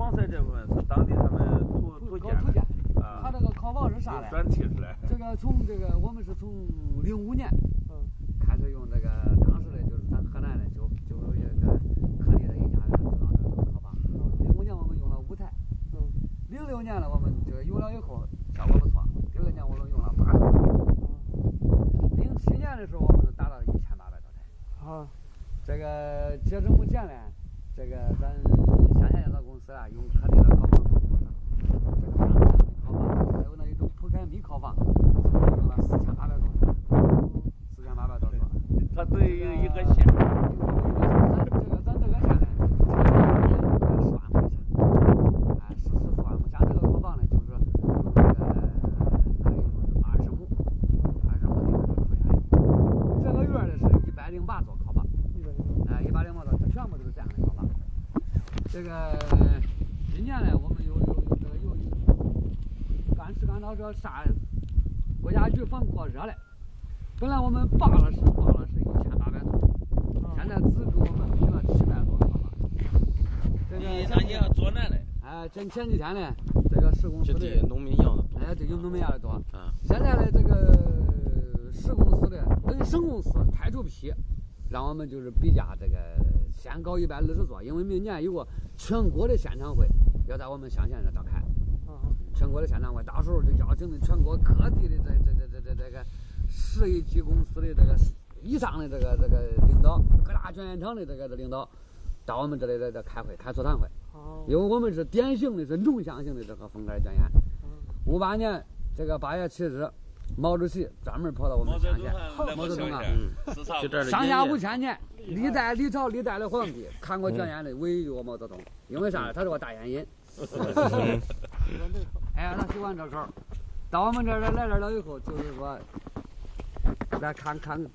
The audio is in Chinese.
房材这部分是当地他们土建啊。 他这个烤房是啥呢？ 转提出来。 这个我们是从05年开始用这个，当时的就是咱河南的就有一个科地的一家人知道这个烤房。05年我们用了5台。06年了我们这个用了以后效果不错。06年我们用了80台。07年的时候我们达到了1800多台。 啊。 这个截止目前呢，这个咱乡下建造公司啊，用科地的烤房，这个烤房，还有那一种铺盖米烤房，用了4800多，4800多座。 它对于一个县， 咱这个县呢，10万亩以下，哎，14万亩。像这个烤房呢，就是这个可以20亩地土地。这个院呢是108座烤房。108座，它全部都是这样的烤房。这个今年呢，我们有赶到这啥国家局放过热了，本来我们报了是1800多，现在只给我们批了700多烤房。这个那你要做难嘞。 前几天呢，这个施工司的农民要的多， 这有农民要的多。现在呢，这个省公司开出批。让我们就是比价这个先搞160座，因为明年有个全国的现场会要在我们乡县这召开，全国的现场会，到时候就邀请的全国各地的这个11级公司的这个以上的这个领导，各大卷烟厂的这个领导到我们这里来开座谈会，因为我们是典型的是浓香型的这个风格卷烟。58年这个8月7日。毛主席专门跑到我们乡县，毛泽东啊，上下5000年，历朝历代的皇帝看过卷烟的唯有毛泽东，因为啥？他是个大烟瘾。哎，他喜欢这口。到我们这儿来这儿了以后，就是说来看